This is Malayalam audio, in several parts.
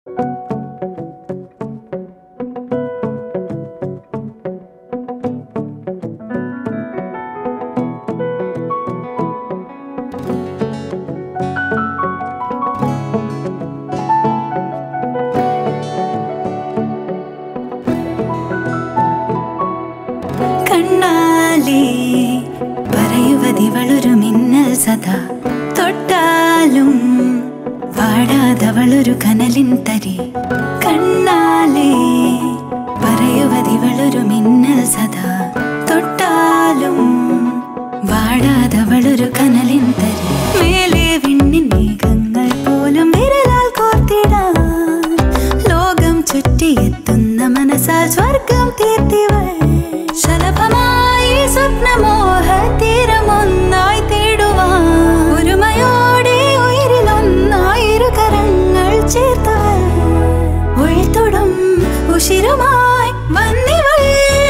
പറയുവതിവളൊരു മിന്നൽ സദാ തൊട്ടാലും വാടാതവളൊരു കനലിൻ തരി. കണ്ണാലേ പറയുവതിവളൊരു മിന്നൽ സദാ തൊട്ടാലും വാടാതവളൊരു കനലിൻ തരി. മേലെ വിണ്ണിൻ മേഘങ്ങൾ പോലും വിരലാൽ കോർത്തിടാൻ ലോകം ചുറ്റിയെത്തുന്ന മനസ്സാൽ സ്വർഗം തീർത്തിവൾ. ശലഭമായി സ്വപ്നമോഹ തീരമൊന്നായി തേടുവാൻ ഒരുമയോടെ ഉയിരിലൊന്നായിരു കരങ്ങൾ ചേർത്തവൾ. ഉൾത്തൊടും ഉശിരുമായി വന്നിവൾ.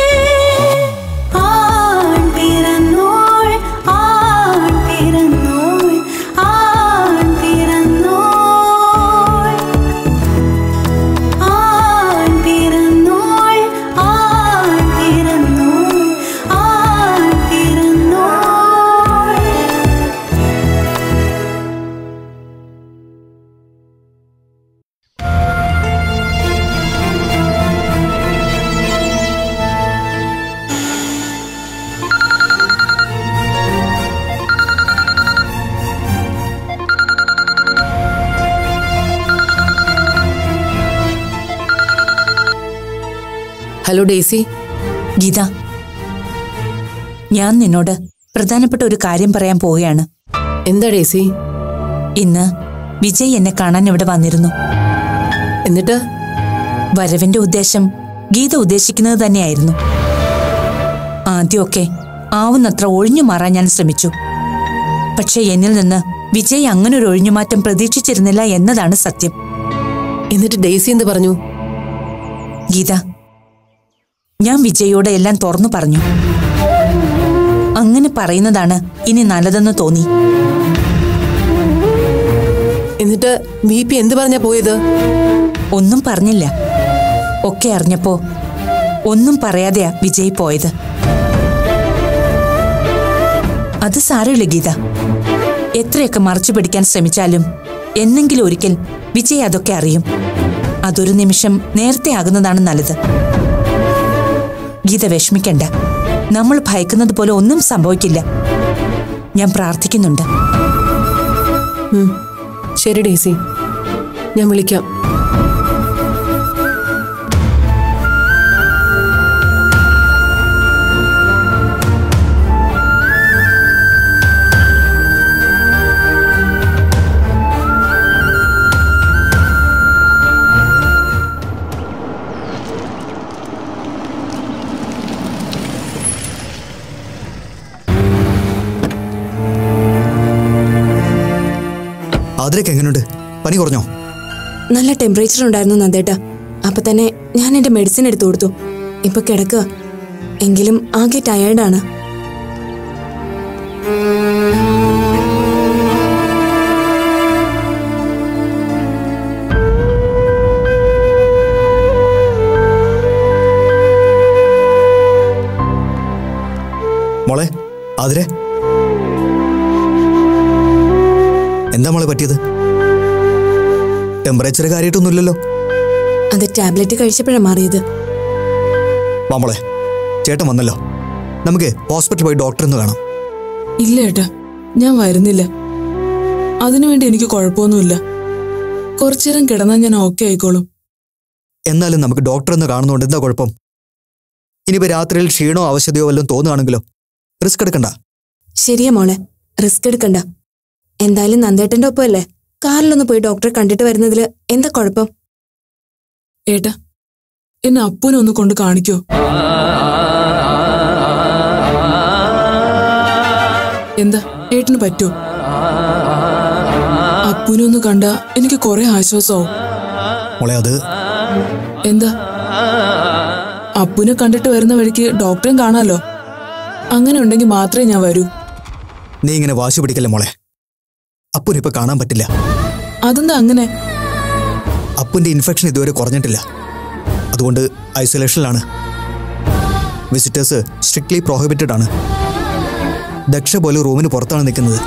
ആൺ പിറന്നോൾ ആൺ പിറന്നോൾ ആൺ പിറന്നോൾ ആൺ പിറന്നോൾ ആൺ പിറന്നോൾ ആൺ പിറന്നോൾ. Hello daisy. ഗീത, ഞാൻ നിന്നോട് പ്രധാനപ്പെട്ട ഒരു കാര്യം പറയാൻ പോവുകയാണ്. എന്താ ഡേസി? ഇന്ന് വിജയ് എന്നെ കാണാൻ ഇവിടെ വന്നിരുന്നു. എന്നിട്ട്? വരവിന്റെ ഉദ്ദേശം ഗീത ഉദ്ദേശിക്കുന്നത് തന്നെയായിരുന്നു. ആദ്യമൊക്കെ ആവുന്നത്ര ഒഴിഞ്ഞു മാറാൻ ഞാൻ ശ്രമിച്ചു. പക്ഷെ എന്നിൽ നിന്ന് വിജയ് അങ്ങനൊരു ഒഴിഞ്ഞുമാറ്റം പ്രതീക്ഷിച്ചിരുന്നില്ല എന്നതാണ് സത്യം. എന്നിട്ട് ഡേസി എന്ത് പറഞ്ഞു? ഗീത, ഞാൻ വിജയോട് എല്ലാം തുറന്നു പറഞ്ഞു. അങ്ങനെ പറയുന്നതാണ് ഇനി നല്ലതെന്ന് തോന്നി. എന്നിട്ട് VP എന്ത് പറഞ്ഞാ പോയത്? ഒന്നും പറഞ്ഞില്ല. ഒക്കെ അറിഞ്ഞപ്പോ ഒന്നും പറയാതെയാ വിജയ് പോയത്. അത് സാരമില്ല ഗീത. എത്രയൊക്കെ മറച്ചു പിടിക്കാൻ ശ്രമിച്ചാലും എന്നെങ്കിലും ഒരിക്കൽ വിജയ് അതൊക്കെ അറിയും. അതൊരു നിമിഷം നേരത്തെ ആകുന്നതാണ് നല്ലത്. ഗീത വിഷമിക്കണ്ട. നമ്മൾ ഭയക്കുന്നത് പോലെ ഒന്നും സംഭവിക്കില്ല. ഞാൻ പ്രാർത്ഥിക്കുന്നുണ്ട്. ശരി ഡേസി, ഞാൻ വിളിക്കാം. അതിലേക്ക് എങ്ങനെയുണ്ട്? പനി കുറഞ്ഞോ? നല്ല ടെമ്പറേച്ചർ ഉണ്ടായിരുന്നു നന്ദേട്ടാ. അപ്പൊ തന്നെ ഞാൻ എന്റെ മെഡിസിൻ എടുത്തു കൊടുത്തു. ഇപ്പൊ കിടക്കുക. എങ്കിലും ആകെ ടയേർഡാണ്. മോളെ അതിരെ, എന്താ മോളെ പറ്റിയത്? ടെമ്പറേച്ചർ കാര്യമായിട്ടൊന്നുമില്ലല്ലോ. അത് ടാബ്ലറ്റ് കഴിച്ചപ്പോഴാണ് മാറിയത്. വാ മോളെ, ചേട്ടൻ വന്നല്ലോ. നമുക്ക് ഹോസ്പിറ്റലിൽ പോയി ഡോക്ടറിന് കാണാം. ഇല്ല ഏട്ടാ, ഞാൻ വരുന്നില്ല. അതിനുവേണ്ടി എനിക്ക് കുഴപ്പമൊന്നുമില്ല. കുറച്ചേരം കിടന്നാൽ ഞാൻ ഓക്കെ ആയിക്കോളും. എന്നാലും നമുക്ക് ഡോക്ടറിന് കാണുന്നതുകൊണ്ട് എന്താ കുഴപ്പം? ഇനിയിപ്പോ രാത്രിയിൽ ക്ഷീണോ അവശതയോ വല്ലതും തോന്നുകയാണെങ്കിലോ? റിസ്ക് എടുക്കണ്ട. ശരിയാ മോളെ, റിസ്ക് എടുക്കണ്ട. എന്തായാലും നന്ദേട്ടന്റെ ഒപ്പമല്ലേ, കാറിലൊന്ന് പോയി ഡോക്ടറെ കണ്ടിട്ട് വരുന്നതിൽ എന്താ കുഴപ്പം? ഏട്ടാ, എന്നെ അപ്പൂനൊന്ന് കൊണ്ട് കാണിക്കോ? എന്താ ഏട്ടന് പറ്റോ? അപ്പൂനൊന്ന് കണ്ട എനിക്ക് കുറെ ആശ്വാസമാവും. മോളെ അത് എന്താ? അപ്പൂനെ കണ്ടിട്ട് വരുന്ന വഴിക്ക് ഡോക്ടറെയും കാണാലോ. അങ്ങനെ ഉണ്ടെങ്കിൽ മാത്രമേ ഞാൻ വരൂ. നീ ഇങ്ങനെ വാശി പിടിക്കല്ലേ മോളെ. അപ്പൂനിപ്പൊ കാണാൻ പറ്റില്ല. അതെന്താ അങ്ങനെ? അപ്പുവിൻ്റെ ഇൻഫെക്ഷൻ ഇതുവരെ കുറഞ്ഞിട്ടില്ല. അതുകൊണ്ട് ഐസൊലേഷനിലാണ്. വിസിറ്റേഴ്സ് സ്ട്രിക്ട്ലി പ്രോഹിബിറ്റഡ് ആണ്. ദക്ഷ പോലെ റൂമിന് പുറത്താണ് നിൽക്കുന്നത്.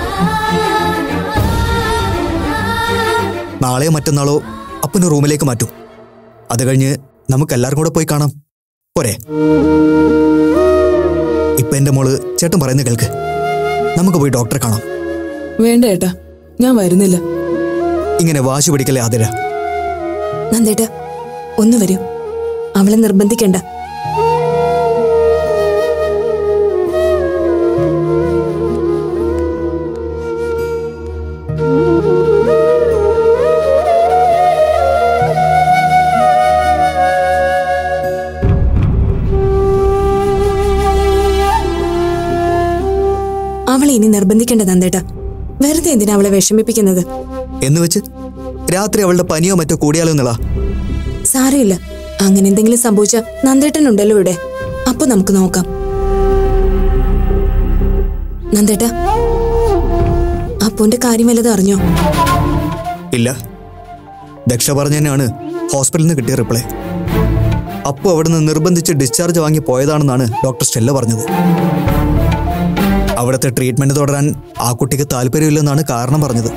നാളെയോ മറ്റന്നാളോ അപ്പുവിനെ റൂമിലേക്ക് മാറ്റും. അത് കഴിഞ്ഞ് നമുക്കെല്ലാവരും കൂടെ പോയി കാണാം. പോരെ? ഇപ്പൊ എൻ്റെ മോള് ചേട്ടൻ പറയുന്ന കേൾക്ക്. നമുക്ക് പോയി ഡോക്ടറെ കാണാം. വേണ്ട ഏട്ടാ, ഞാൻ വരുന്നില്ല. ഇങ്ങനെ വാശി പിടിക്കല്ലേ ആതിര. നന്ദേട്ട ഒന്ന് വരൂ, അവളെ നിർബന്ധിക്കണ്ട. അവളെ ഇനി നിർബന്ധിക്കേണ്ട നന്ദേട്ട. വെറുതെ എന്തിനാ അവളെ വിഷമിപ്പിക്കുന്നത്? എന്ന് വെച്ച് രാത്രി അവളുടെ പനിയോ മറ്റോ കൂടിയാലോ എന്നുള്ള? സാരമില്ല, അങ്ങനെ എന്തെങ്കിലും സംഭവിച്ച നന്ദേട്ടനുണ്ടല്ലോ ഇവിടെ, അപ്പൊ നമുക്ക് നോക്കാം. നന്ദേട്ട, അപ്പുവിന്റെ കാര്യം വല്ലതും അറിഞ്ഞോ? ഇല്ല. ദക്ഷ പറഞ്ഞതന്നെയാണ് ഹോസ്പിറ്റലിൽ നിന്ന് കിട്ടിയ റിപ്ലൈ. അപ്പു അവിടുന്ന് നിർബന്ധിച്ച് ഡിസ്ചാർജ് വാങ്ങി പോയതാണെന്നാണ് ഡോക്ടർ സ്റ്റെല്ല പറഞ്ഞത്. അവിടുത്തെ ട്രീറ്റ്മെന്റ് തുടരാൻ ആ കുട്ടിക്ക് താല്പര്യമില്ലെന്നാണ് കാരണം പറഞ്ഞത്.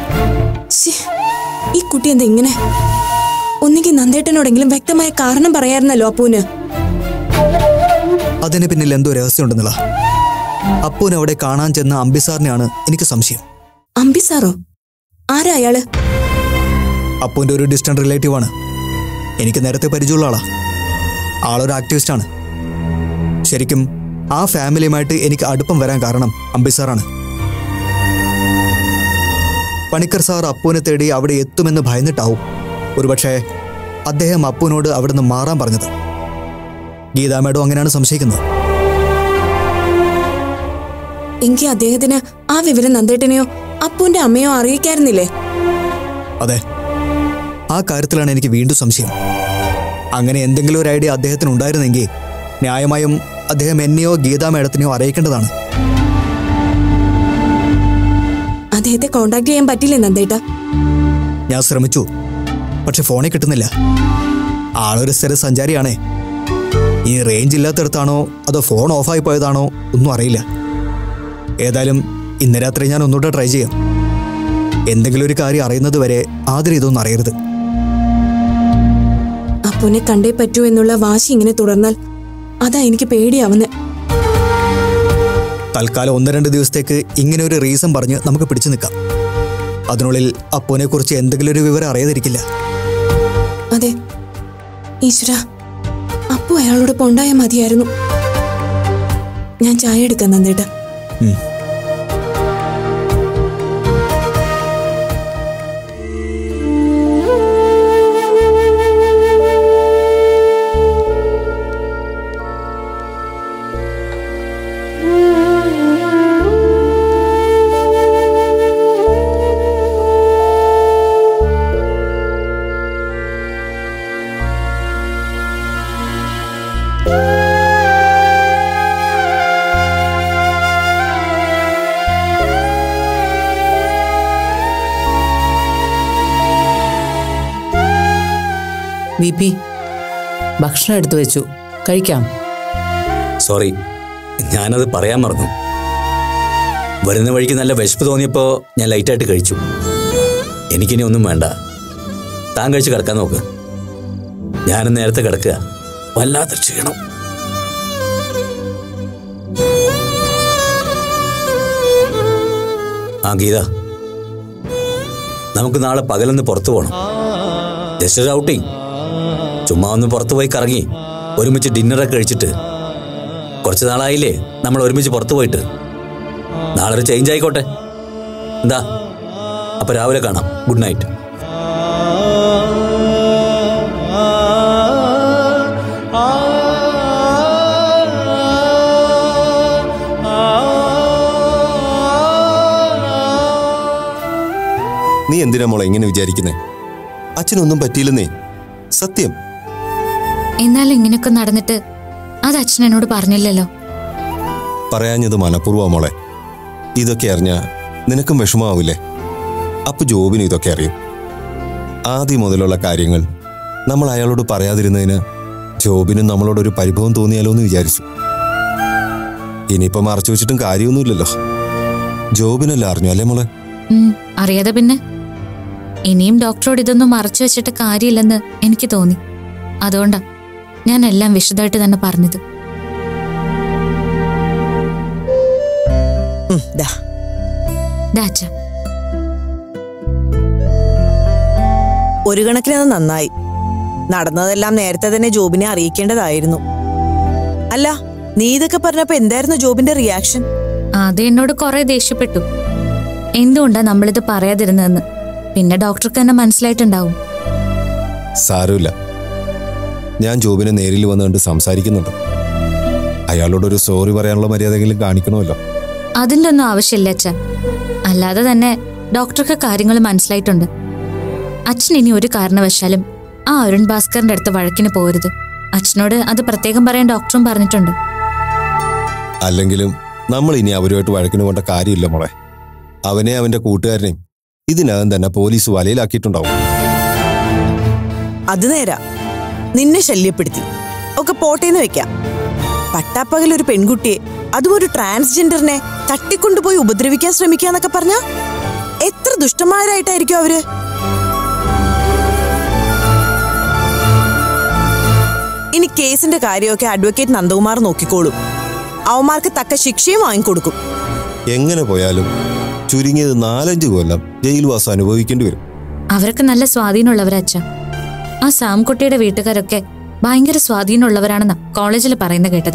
ഈ കുട്ടി എന്താ ഇങ്ങനെ? ഒന്നുകിൽ നന്ദേട്ടനോടെങ്കിലും വ്യക്തമായ കാരണം പറയാറുന്നല്ലോ അപ്പുവിന്. അതിന് പിന്നിൽ എന്തോ രഹസ്യമുണ്ടെന്നുള്ള. അപ്പുവിനെ അവിടെ കാണാൻ ചെന്ന അംബിസാറിനെയാണ് എനിക്ക് സംശയം. അംബിസാറോ? ആരാ അയാള്? അപ്പുവിന്റെ ഒരു ഡിസ്റ്റന്റ് റിലേറ്റീവ് ആണ്. എനിക്ക് നേരത്തെ പരിചയമുള്ള ആളാ. ആളൊരു ആക്ടിവിസ്റ്റ് ആണ്. ശരിക്കും ആ ഫാമിലിയുമായിട്ട് എനിക്ക് അടുപ്പം വരാൻ കാരണം അംബിസാറാണ്. പണിക്കർ സാർ അപ്പുവിനെ തേടി അവിടെ എത്തുമെന്ന് ഭയന്നിട്ടാവും ഒരുപക്ഷെ അദ്ദേഹം അപ്പുവിനോട് അവിടുന്ന് മാറാൻ പറഞ്ഞത്. ഗീതാ മേഡം അങ്ങനെയാണ് സംശയിക്കുന്നത്. എങ്കിൽ അദ്ദേഹത്തിന് ആ വിവരം നന്ദേട്ടനെയോ അപ്പുവിന്റെ അമ്മയോ അറിയിക്കായിരുന്നില്ലേ? അതെ, ആ കാര്യത്തിലാണ് എനിക്ക് വീണ്ടും സംശയം. അങ്ങനെ എന്തെങ്കിലും ഒരു ഐഡിയ അദ്ദേഹത്തിന് ഉണ്ടായിരുന്നെങ്കിൽ ന്യായമായും അദ്ദേഹം എന്നെയോ ഗീതാ മേഡത്തിനെയോ അറിയിക്കേണ്ടതാണ്. അദ്ദേഹത്തെ കോണ്ടാക്ട് ചെയ്യാൻ പറ്റില്ലേ നന്ദേട്ട? ഞാൻ ശ്രമിച്ചു, പക്ഷെ ഫോണിൽ കിട്ടുന്നില്ല. ആളൊരു സ്ഥിര സഞ്ചാരിയാണേ. ഈ റേഞ്ച് ഇല്ലാത്തടത്താണോ അതോ ഫോൺ ഓഫായി പോയതാണോ ഒന്നും അറിയില്ല. ഏതായാലും ഇന്ന് രാത്രി ഞാൻ ഒന്നുകൂടെ ട്രൈ ചെയ്യാം. എന്തെങ്കിലും ഒരു കാര്യം അറിയുന്നത് വരെ ആദ്യം ഇതൊന്നും അറിയരുത്. അപ്പുവിനെ കണ്ടേ പറ്റൂ എന്നുള്ള വാശി ഇങ്ങനെ തുടർന്നാൽ അതാ എനിക്ക് പേടിയാവുന്നേ. തൽക്കാലം 1-2 ദിവസത്തേക്ക് ഇങ്ങനെ ഒരു റീസൺ പറഞ്ഞ് നമുക്ക് പിടിച്ചു നിൽക്കാം. അതിനുള്ളിൽ അപ്പുവിനെ കുറിച്ച് എന്തെങ്കിലും ഒരു വിവരം അറിയാതിരിക്കില്ല. അതെ ഈശ്വര, അപ്പു അയാളോടൊപ്പം ഉണ്ടായാൽ മതിയായിരുന്നു. ഞാൻ ചായ എടുക്കാം നന്ദേട്ട. വി പി, ഭക്ഷണം എടുത്തു വെച്ചു, കഴിക്കാം. സോറി, ഞാനത് പറയാൻ മറന്നു. വരുന്ന വഴിക്ക് നല്ല വിശപ്പ് തോന്നിയപ്പോൾ ഞാൻ ലൈറ്റായിട്ട് കഴിച്ചു. എനിക്കിനി ഒന്നും വേണ്ട. താൻ കഴിച്ച് കിടക്കാൻ നോക്ക്. ഞാനും നേരത്തെ കിടക്കുക. വല്ലാത്ത ക്ഷീണം. ആ ഗീത, നമുക്ക് നാളെ പകലൊന്ന് പുറത്തു പോകണം. ജസ്റ്റ് ഒരു ഔട്ടിങ്. ചുമ്മാ ഒന്ന് പുറത്തു പോയി കറങ്ങി ഒരുമിച്ച് ഡിന്നറൊക്കെ കഴിച്ചിട്ട്. കുറച്ച് നാളായില്ലേ നമ്മൾ ഒരുമിച്ച് പുറത്തു പോയിട്ട്. നാളെ ഒരു ചേഞ്ച് ആയിക്കോട്ടെ. എന്താ? അപ്പൊ രാവിലെ കാണാം. Good night. നീ എന്തിനാ മോളെ ഇങ്ങനെ വിചാരിക്കുന്നേ? അച്ഛനൊന്നും പറ്റിയില്ലെന്നേ, സത്യം. എന്നാലും ഇങ്ങനെയൊക്കെ നടന്നിട്ട് അത് അച്ഛൻ എന്നോട് പറഞ്ഞില്ലല്ലോ. പറയാഞ്ഞത് മനഃപൂർവ്വ മോളെ. ഇതൊക്കെ അറിഞ്ഞാ നിനക്കും വിഷമാവില്ലേ? അപ്പൊ ജോബിന് ഇതൊക്കെ അറിയും. ആദ്യം മുതലുള്ള കാര്യങ്ങൾ നമ്മൾ അയാളോട് പറയാതിരുന്നതിന് ജോബിനും നമ്മളോടൊരു പരിഭവം തോന്നിയാലോ എന്ന് വിചാരിച്ചു. ഇനിയിപ്പോ മറച്ചു വെച്ചിട്ടും കാര്യമൊന്നുമില്ലല്ലോ. ജോബിനല്ല അറിഞ്ഞു അല്ലേ മോളെ? അറിയാതെ പിന്നെ. ഇനിയും ഡോക്ടറോട് ഇതൊന്നും മറച്ചു വെച്ചിട്ട് കാര്യമില്ലെന്ന് എനിക്ക് തോന്നി. അതുകൊണ്ടാ ഞാൻ എല്ലാം വിശദമായിട്ട് തന്നെ പറഞ്ഞത്. ഒരു കണക്കിനത് നന്നായി. നടന്നതെല്ലാം നേരത്തെ തന്നെ ജോബിനെ അറിയിക്കേണ്ടതായിരുന്നു. അല്ല, നീ ഇതൊക്കെ പറഞ്ഞപ്പോ എന്തായിരുന്നു ജോബിന്റെ റിയാക്ഷൻ? ആദ്യം എന്നോട് കുറെ ദേഷ്യപ്പെട്ടു. എന്തുകൊണ്ടാ നമ്മളിത് പറയാതിരുന്നതെന്ന്. പിന്നെ ഡോക്ടർക്ക് തന്നെ മനസ്സിലായിട്ടുണ്ടാവും. സാരമില്ല, ഞാൻ ജോബിനെ നേരിൽ വന്ന് കണ്ട് സംസാരിക്കുന്നുണ്ട്. അയാളോടൊരു സോറി പറയാനുള്ള മര്യാദയെങ്കിലും കാണിക്കണമല്ലോ. അതിൻ്റെ ഒന്നും ആവശ്യമില്ല അച്ഛൻ. അല്ലാതെ തന്നെ ഡോക്ടർക്ക് കാര്യങ്ങൾ മനസ്സിലായിട്ടുണ്ട്. അച്ഛൻ ഇനി ഒരു കാരണവശാലും ആ അരുൺ ഭാസ്കറിന്റെ അടുത്ത് വഴക്കിന് പോരുത്. അച്ഛനോട് അത് പ്രത്യേകം പറയാൻ ഡോക്ടറും പറഞ്ഞിട്ടുണ്ട്. അല്ലെങ്കിലും നമ്മൾ ഇനി അവരുമായിട്ട് വഴക്കിന് പോണ്ട കാര്യമില്ല മോളെ. അവനെ അവന്റെ കൂട്ടുകാരനെയും ഇതിനകം തന്നെ പോലീസ് വലയിലാക്കിയിട്ടുണ്ടാവും. അത് നേരാ. നിന്നെ ശല്യപ്പെടുത്തി ഒക്കെ പോട്ടേന്ന് വെക്കാം. പട്ടാപ്പകൽ ഒരു പെൺകുട്ടിയെ, അതും ഒരു ട്രാൻസ്ജെൻഡറിനെ തട്ടിക്കൊണ്ടുപോയി ഉപദ്രവിക്കാൻ ശ്രമിക്കാന്നൊക്കെ പറഞ്ഞ എത്ര ദുഷ്ടന്മാരായിട്ടായിരിക്കും അവര്. ഇനി കേസിന്റെ കാര്യമൊക്കെ അഡ്വക്കേറ്റ് നന്ദകുമാർ നോക്കിക്കോളും. അവന്മാർക്ക് തക്ക ശിക്ഷയും വാങ്ങിക്കൊടുക്കും. എങ്ങനെ പോയാലും ചുരുങ്ങിയത് 4-5 കൊല്ലം ജയിൽവാസം അനുഭവിക്കേണ്ടി വരും. അവരൊക്കെ നല്ല സ്വാധീനമുള്ളവരച്ഛ. ആ സാംകുട്ടിയുടെ വീട്ടുകാരൊക്കെ ഭയങ്കര സ്വാധീനമുള്ളവരാണെന്നാ കോളേജിൽ പറയുന്ന കേട്ടത്.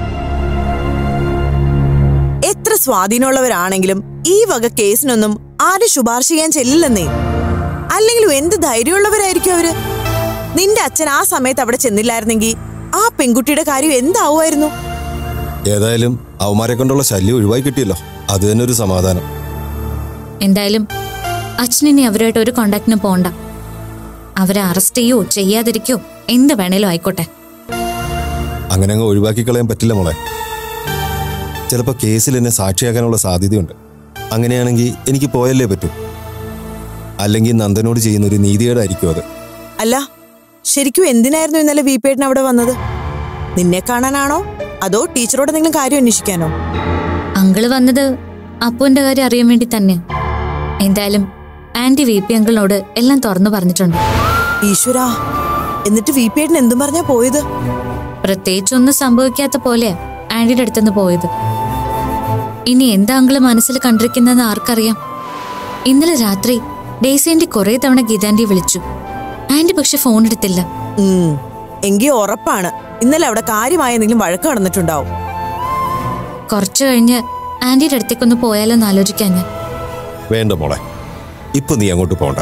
എത്ര സ്വാധീനമുള്ളവരാണെങ്കിലും ഈ വക കേസിനൊന്നും ആരും ശുപാർശ ചെയ്യാൻ ചെല്ലില്ലെന്നേ. അല്ലെങ്കിലും എന്ത് ധൈര്യമുള്ളവരായിരിക്കും അവര്. നിന്റെ അച്ഛൻ ആ സമയത്ത് അവിടെ ചെന്നില്ലായിരുന്നെങ്കിൽ ആ പെൺകുട്ടിയുടെ കാര്യം എന്താവുമായിരുന്നു? ഏതായാലും അവന്മാരെ കൊണ്ടുള്ള ശല്യം ഒഴിവായി കിട്ടിയല്ലോ, അത് തന്നെ ഒരു സമാധാനം. എന്തായാലും അച്ഛനിനി അവരുമായിട്ട് ഒരു കോണ്ടാക്ടിനും പോണ്ട. അവരെ അറസ്റ്റ് ചെയ്യോ ചെയ്യാതിരിക്കോ എന്ത് വേണേലും ആയിക്കോട്ടെ. അങ്ങനെ അങ്ങ് ഒഴിവാക്കി കളയാൻ പറ്റില്ല മോളെ. ചിലപ്പോൾ കേസിൽ എന്നെ സാക്ഷിയാക്കാനുള്ള സാധ്യതയുണ്ട്. അങ്ങനെയാണെങ്കിൽ എനിക്ക് പോയല്ലേ പറ്റൂ. അല്ലെങ്കിൽ നന്ദനോട് ചെയ്യുന്ന ഒരു നീതികേടായിരിക്കും അത്. അല്ല, ശരിക്കും എന്തിനായിരുന്നു ഇന്നലെ വിപേട്ടൻ അവിടെ വന്നത്? നിന്നെ കാണാനാണോ അതോ ടീച്ചറോട് എന്തെങ്കിലും കാര്യം അന്വേഷിക്കാനോ? അങ്കിള് വന്നത് അപ്പുവിന്റെ കാര്യം അറിയാൻ വേണ്ടി തന്നെ. എന്തായാലും ആന്റി വിപി അങ്കിളിനോട് എല്ലാം തുറന്നു പറഞ്ഞിട്ടുണ്ട്. ഈശ്വരാ, എന്നിട്ട് വിപേട്ടൻ എന്തും പറഞ്ഞാ പോയത്? പ്രത്യേകിച്ചൊന്നും സംഭവിക്കാത്ത പോലെ ആന്റിയുടെ അടുത്തുനിന്ന് പോയത്. ഇനി എന്താ അങ്കിള് മനസ്സിൽ കണ്ടിരിക്കുന്നതെന്ന് ആർക്കറിയാം. ഇന്നലെ രാത്രി ഡേസി ആന്റി കുറെ തവണ ഗീതാന്റിയെ വിളിച്ചു. ആന്റി പക്ഷെ ഫോൺ എടുത്തില്ല. എങ്കിൽ ഉറപ്പാണ് ഇന്നലെ അവിടെ കാര്യമായ എന്തെങ്കിലും വഴക്ക് നടന്നിട്ടുണ്ടാവും. കുറച്ചു കഴിഞ്ഞ് ആന്റിയുടെ അടുത്തേക്കൊന്ന് പോയാലോ എന്ന് ആലോചിക്കാൻ ഞാൻ. വേണ്ട മോളെ, ഇപ്പൊ നീ അങ്ങോട്ട് പോണ്ട.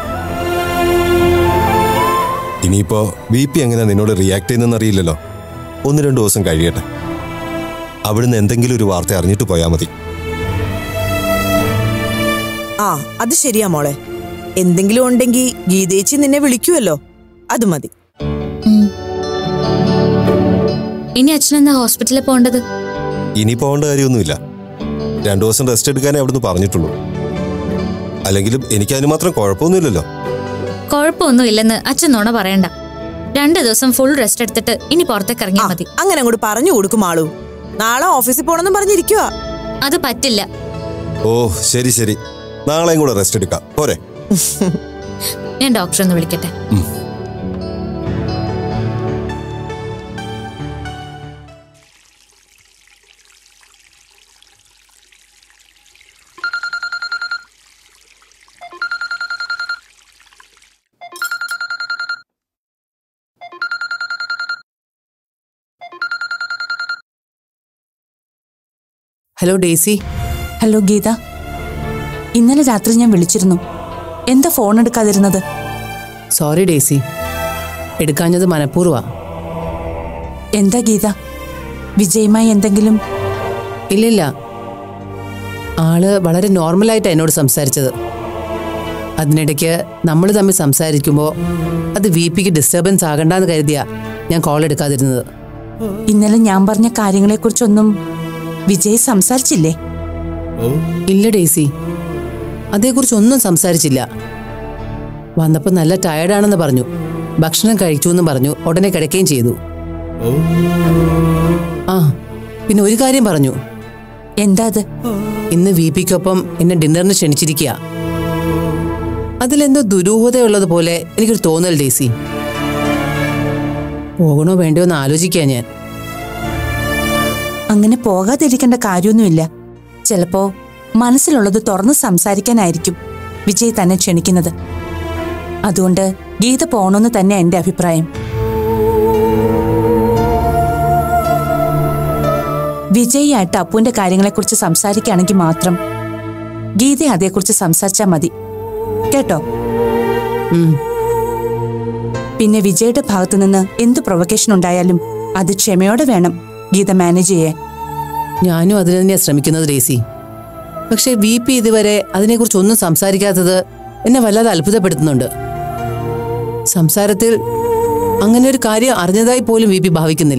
ഇനിയിപ്പോ BP എങ്ങനെ നിന്നോട് റിയാക്ട് ചെയ്യുന്നെന്ന് അറിയില്ലല്ലോ. 1-2 ദിവസം കഴിയട്ടെ. അവിടുന്ന് എന്തെങ്കിലും ഒരു വാർത്ത അറിഞ്ഞിട്ട് പോയാൽ മതി. ആ, അത് ശരിയാ മോളെ. എന്തെങ്കിലും ഉണ്ടെങ്കിൽ ഗീതേച്ചി നിന്നെ വിളിക്കുമല്ലോ, അത് മതി. ഇനി അച്ഛനെന്താ ഹോസ്പിറ്റലിൽ പോകേണ്ടത്? ഇനി പോകേണ്ട കാര്യമൊന്നുമില്ല. 2 ദിവസം റെസ്റ്റ് എടുക്കാനേ അവിടുന്ന് പറഞ്ഞിട്ടുള്ളൂ. അല്ലെങ്കിലും എനിക്ക് അതിന് മാത്രം കുഴപ്പമൊന്നുമില്ലല്ലോ. കുഴപ്പമൊന്നുമില്ലെന്ന് അച്ഛൻ നോണ പറയണ്ട. 2 ദിവസം ഫുൾ റെസ്റ്റ് എടുത്തിട്ട് ഇനി പുറത്തേക്ക് ഇറങ്ങിയാൽ മതി. അങ്ങനെ അങ്ങോട്ട് പറഞ്ഞു കൊടുക്കും ആളു. നാളെ ഓഫീസിൽ പോണെന്നും പറഞ്ഞിരിക്കുക. അത് പറ്റില്ല. ഓ ശരി ശരി, നാളെയും കൂടെ റെസ്റ്റ് എടുക്കാം പോരെ? ഞാൻ ഡോക്ടറെ ഒന്ന് വിളിക്കട്ടെ. Hello Daisy. ഹലോ ഗീത. ഇന്നലെ രാത്രി ഞാൻ വിളിച്ചിരുന്നു. എന്താ ഫോൺ എടുക്കാതിരുന്നത്? സോറി ഡേസി, എടുക്കാഞ്ഞത് മനഃപൂർവ്വ. എന്താ ഗീത, വിജയുമായി എന്തെങ്കിലും? ഇല്ലില്ല, ആള് വളരെ നോർമലായിട്ടാണ് എന്നോട് സംസാരിച്ചത്. അതിനിടയ്ക്ക് നമ്മൾ തമ്മിൽ സംസാരിക്കുമ്പോൾ അത് VPക്ക് ഡിസ്റ്റർബൻസ് ആകണ്ടെന്ന് കരുതിയാ ഞാൻ കോൾ എടുക്കാതിരുന്നത്. ഇന്നലെ ഞാൻ പറഞ്ഞ കാര്യങ്ങളെക്കുറിച്ചൊന്നും വിജയ് സംസാരിച്ചില്ലേ? ഇല്ല ഡേസി, അതേക്കുറിച്ചൊന്നും സംസാരിച്ചില്ല. വന്നപ്പോൾ നല്ല ടയർഡാണെന്ന് പറഞ്ഞു. ഭക്ഷണം കഴിച്ചു എന്ന് പറഞ്ഞു. ഉടനെ കിടക്കുകയും ചെയ്തു. ആ പിന്നെ ഒരു കാര്യം പറഞ്ഞു. എന്താ അത്? ഇന്ന് VPക്കൊപ്പം എന്നെ ഡിന്നറിന് ക്ഷണിച്ചിരിക്കുക. അതിലെന്തോ ദുരൂഹതയുള്ളതുപോലെ എനിക്കൊരു തോന്നൽ ഡേസി. പോകണോ വേണ്ടയോ എന്ന് ആലോചിക്കുക ഞാൻ. അങ്ങനെ പോകാതിരിക്കേണ്ട കാര്യമൊന്നുമില്ല. ചിലപ്പോ മനസ്സിലുള്ളത് തുറന്ന് സംസാരിക്കാനായിരിക്കും വിജയ് തന്നെ ക്ഷണിക്കുന്നത്. അതുകൊണ്ട് ഗീത പോകണമെന്ന് തന്നെ എന്റെ അഭിപ്രായം. വിജയായിട്ട് അപ്പുവിന്റെ കാര്യങ്ങളെക്കുറിച്ച് സംസാരിക്കുകയാണെങ്കിൽ മാത്രം ഗീത അതേക്കുറിച്ച് സംസാരിച്ചാൽ മതി കേട്ടോ. പിന്നെ വിജയുടെ ഭാഗത്തു നിന്ന് എന്ത് പ്രൊവക്കേഷൻ ഉണ്ടായാലും അത് ക്ഷമയോടെ വേണം ഗീത മാനേജ് ചെയ്യാൻ. ഞാനും അതിന് തന്നെയാണ് ശ്രമിക്കുന്നത് ഡേസി. പക്ഷെ VP ഇതുവരെ അതിനെക്കുറിച്ച് ഒന്നും സംസാരിക്കാത്തത് എന്നെ വല്ലാതെ അത്ഭുതപ്പെടുത്തുന്നുണ്ട്. സംസാരത്തിൽ അങ്ങനെ ഒരു കാര്യം അറിഞ്ഞതായി പോലും VP ഭാവിക്കുന്നില്ല.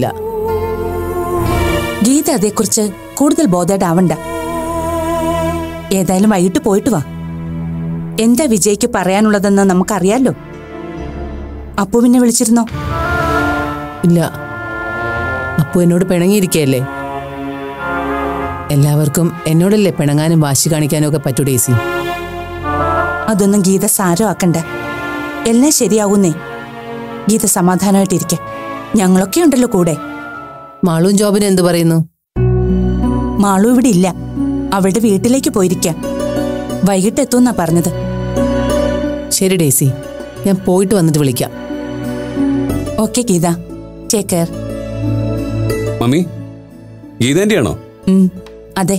ഗീത അതേക്കുറിച്ച് കൂടുതൽ ബോധേഡാവണ്ട. ഏതായാലും വൈകിട്ട് പോയിട്ട് വാ. എന്താ വിജയ്ക്ക് പറയാനുള്ളതെന്ന് നമുക്കറിയാലോ. അപ്പുവിനെ വിളിച്ചിരുന്നോ? ഇല്ല, അപ്പു എന്നോട് പിണങ്ങിയിരിക്കയല്ലേ. എല്ലാവർക്കും എന്നോടല്ലേ പിണങ്ങാനും വാശി കാണിക്കാനും ഒക്കെ പറ്റൂ ഡേസി. അതൊന്നും ഗീത സാരമാക്കണ്ട. എല്ലാം ശരിയാവുന്നേ. ഗീത സമാധാനമായിട്ടിരിക്കെ. ഞങ്ങളൊക്കെ ഉണ്ടല്ലോ കൂടെ. മാളും ജോബിന് എന്ത് പറയുന്നു? മാളു ഇവിടെ ഇല്ല. അവളുടെ വീട്ടിലേക്ക് പോയിരിക്കാം. വൈകിട്ട് എത്തുമെന്നാ പറഞ്ഞത്. ശരി ഡേസി, ഞാൻ പോയിട്ട് വന്നിട്ട് വിളിക്കാം. Okay Geetha, take care. Mummy, ഗീതേന്റെയാണോ? അതെ.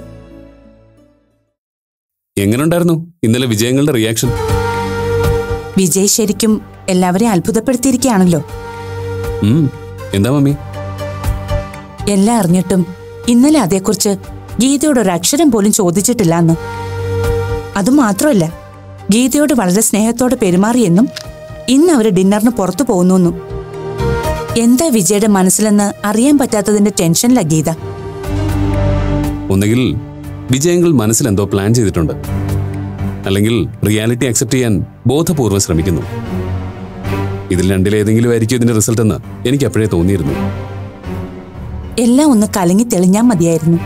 എങ്ങനെയുണ്ടായിരുന്നു ഇന്നലെ വിജയങ്ങളുടെ റിയാക്ഷൻ? വിജയ് ശരിക്കും എല്ലാവരെയും അത്ഭുതപ്പെടുത്തിയിരിക്കുകയാണല്ലോ. എന്താ മമ്മി? എല്ലാം അറിഞ്ഞിട്ടും ഇന്നലെ അതേക്കുറിച്ച് ഗീതയോട് ഒരു അക്ഷരം പോലും ചോദിച്ചിട്ടില്ല എന്ന്. അതുമാത്രമല്ല, ഗീതയോട് വളരെ സ്നേഹത്തോടെ പെരുമാറിയെന്നും ഇന്ന് അവര് ഡിന്നറിന് പുറത്തു പോകുന്നു. എന്താ വിജയുടെ മനസ്സിലെന്ന് അറിയാൻ പറ്റാത്തതിന്റെ ടെൻഷനിലാ ഗീത. ഒന്നുകിൽ വിജയങ്ങൾ മനസ്സിൽ എന്തോ പ്ലാൻ ചെയ്തിട്ടുണ്ട്, അല്ലെങ്കിൽ റിയാലിറ്റി അക്സെപ്റ്റ് ചെയ്യാൻ ബോധപൂർവ്വം ശ്രമിക്കുന്നു. ഇതിൽ രണ്ടിലേതെങ്കിലും ആയിരിക്കും ഇതിന്റെ റിസൾട്ട് എന്ന് എനിക്ക് അപ്പോഴേ തോന്നിയിരുന്നു. എല്ലാം ഒന്ന് കലങ്ങി തെളിഞ്ഞാൽ മതിയായിരുന്നു.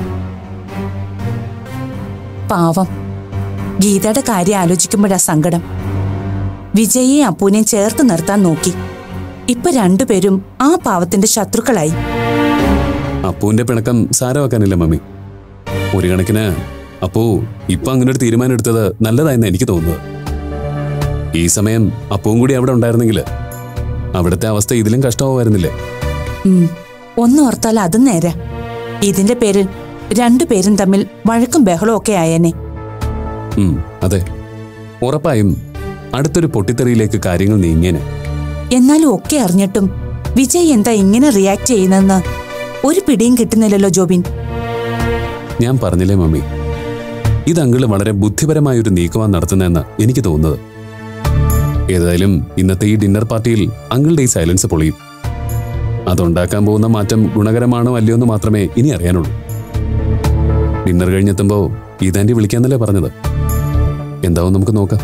പാവം, ഗീതയുടെ കാര്യം ആലോചിക്കുമ്പോഴാ സങ്കടം. വിജയെയും അപ്പൂനെയും ചേർത്ത് നിർത്താൻ നോക്കി. ഇപ്പൊ രണ്ടുപേരും ആ പാവത്തിന്റെ ശത്രുക്കളായി. അപ്പുവിന്റെ പിണക്കം സാരമാക്കാനില്ല മമ്മി. ഒരു കണക്കിന് അപ്പു ഇപ്പൊ അങ്ങനെ ഒരു തീരുമാനം എടുത്തത് നല്ലതായെന്ന് എനിക്ക് തോന്നുന്നത്. ഈ സമയം അപ്പുവും കൂടി അവിടെ ഉണ്ടായിരുന്നെങ്കിൽ അവിടുത്തെ അവസ്ഥ ഇതിലും കഷ്ടമായിരുന്നില്ലേ? ഒന്നോർത്താൽ അതും നേരെ. ഇതിന്റെ പേരിൽ രണ്ടുപേരും തമ്മിൽ വഴക്കും ബഹളവും ഒക്കെ ആയേനെ. അതെ, ഉറപ്പായും അടുത്തൊരു പൊട്ടിത്തെറിയിലേക്ക് കാര്യങ്ങൾ നീങ്ങിയേനെ. എന്നാലും ഒക്കെ അറിഞ്ഞിട്ടും വിജയ് എന്താ ഇങ്ങനെ റിയാക്ട് ചെയ്യുന്നെന്ന് ഒരു പിടിയും കിട്ടുന്നില്ലല്ലോ ജോബിൻ. ഞാൻ പറഞ്ഞില്ലേ മമ്മി, ഇത് അങ്കിള് വളരെ ബുദ്ധിപരമായൊരു നീക്കമാണ് നടത്തുന്നതെന്ന് എനിക്ക് തോന്നുന്നത്. ഏതായാലും ഇന്നത്തെ ഈ ഡിന്നർ പാർട്ടിയിൽ അങ്കിളുടെ ഈ സൈലൻസ് പൊളിയും. അതുണ്ടാക്കാൻ പോകുന്ന മാറ്റം ഗുണകരമാണോ അല്ലയോ എന്ന് മാത്രമേ ഇനി അറിയാനുള്ളൂ. ഡിന്നർ കഴിഞ്ഞെത്തുമ്പോ ഗീതാന്റി വിളിക്കാന്നല്ലേ പറഞ്ഞത്. എന്താവും നമുക്ക് നോക്കാം.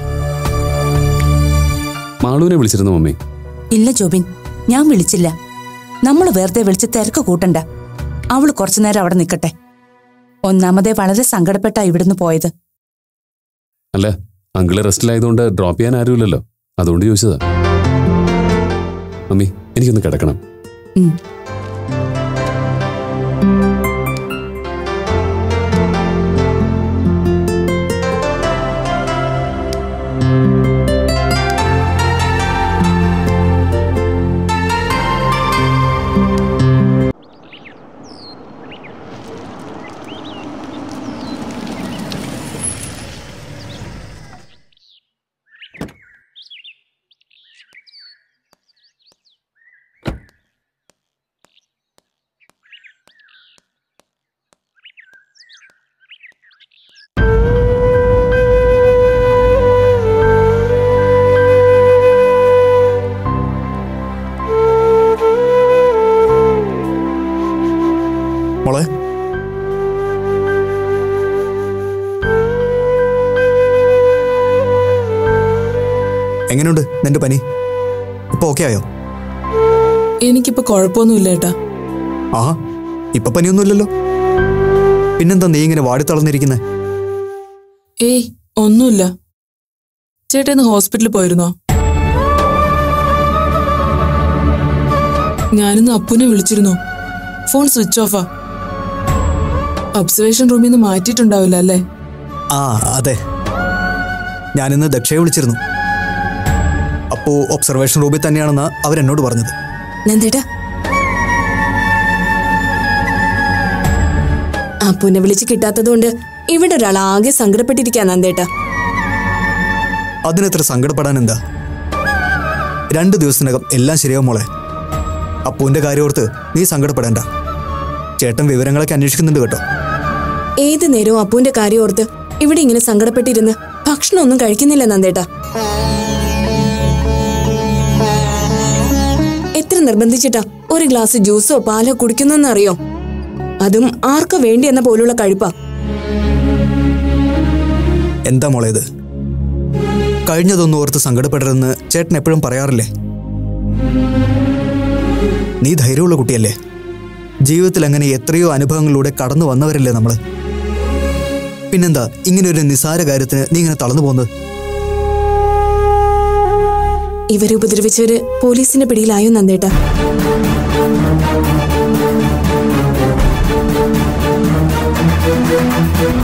മാളുവിനെ വിളിച്ചിരുന്നു മമ്മി? ഇല്ല ജോബിൻ, ഞാൻ വിളിച്ചില്ല. നമ്മൾ വെറുതെ വിളിച്ച് തിരക്ക് കൂട്ടണ്ട. അവള് കുറച്ചുനേരം അവിടെ നിൽക്കട്ടെ. ഒന്നാമതേ വളരെ സങ്കടപ്പെട്ടാ ഇവിടുന്ന് പോയത്. അല്ല, അങ്കിള് റെസ്റ്റിലായതുകൊണ്ട് ഡ്രോപ്പ് ചെയ്യാൻ ആരുമില്ലല്ലോ, അതുകൊണ്ട് ചോദിച്ചതാ. മമ്മി, എനിക്കൊന്ന് കിടക്കണം. എങ്ങനെയുണ്ട് നിന്റെ പനി? ഇപ്പൊ ഓക്കെ ആയോ? എനിക്കിപ്പോ കുഴപ്പമൊന്നുമില്ല ഏട്ടാ. ആ, ഇപ്പൊ പനിയൊന്നുമില്ലല്ലോ. പിന്നെന്താ നീ ഇങ്ങനെ വാടിത്തളർന്നിരിക്കുന്നേ? ഏയ് ഒന്നുമില്ല. ചേട്ടാ ഇന്ന് ഹോസ്പിറ്റലിൽ പോയിരുന്നോ? ഞാനിന്ന് അപ്പുനെ വിളിച്ചിരുന്നു. Phone switch ഓഫാ. ഒബ്സർവേഷൻ റൂമിൽ നിന്ന് മാറ്റിയിട്ടുണ്ടാവില്ല അല്ലേ? ആ അതെ, ഞാനിന്ന് ദക്ഷയെ വിളിച്ചിരുന്നു. അപ്പോ ഒബ്സർവേഷൻ റൂമിൽ തന്നെയാണെന്ന് അവരെന്നോട് പറഞ്ഞത്. നന്ദേട്ടാ, അപ്പുനെ വിളിച്ച് കിട്ടാത്തതുകൊണ്ട് ഇവിടെ ഒരാൾ ആകെ സങ്കടപ്പെട്ടിരിക്കാ നന്ദേട്ടാ. അതിനെത്ര സങ്കടപ്പെടാൻ എന്താ? 2 ദിവസത്തിനകം എല്ലാം ശരിയാവും മോളെ. അപ്പുവിന്റെ കാര്യോർത്ത് നീ സങ്കടപ്പെടേണ്ട. ചേട്ടൻ വിവരങ്ങളൊക്കെ അന്വേഷിക്കുന്നുണ്ട് കേട്ടോ. ഏത് നേരവും അപ്പുവിന്റെ കാര്യം ഓർത്ത് ഇവിടെ ഇങ്ങനെ സങ്കടപ്പെട്ടിരുന്ന് ഭക്ഷണമൊന്നും കഴിക്കുന്നില്ല നന്ദേട്ടാ. എത്ര നിർബന്ധിച്ചിട്ടാ ഒരു ഗ്ലാസ് ജ്യൂസോ പാലോ കുടിക്കുന്നെന്നറിയോ? അതും ആർക്കോ വേണ്ടി എന്ന പോലുള്ള കഴിപ്പാ. എന്താ മോളെ ഇത്? കഴിഞ്ഞതൊന്നും ഓർത്ത് സങ്കടപ്പെടരുതെന്ന് ചേട്ടൻ എപ്പോഴും പറയാറില്ലേ? നീ ധൈര്യമുള്ള കുട്ടിയല്ലേ? ജീവിതത്തിൽ അങ്ങനെ എത്രയോ അനുഭവങ്ങളിലൂടെ കടന്നു വന്നവരല്ലേ നമ്മള്. പിന്നെന്താ ഇങ്ങനെ ഒരു നിസ്സാര കാര്യത്തിന് നീ ഇങ്ങനെ തളർന്നു പോകുന്നത്? ഇവരെ ഉപദ്രവിച്ചവര് പോലീസിന്റെ പിടിയിലായോ നന്ദേട്ടാ?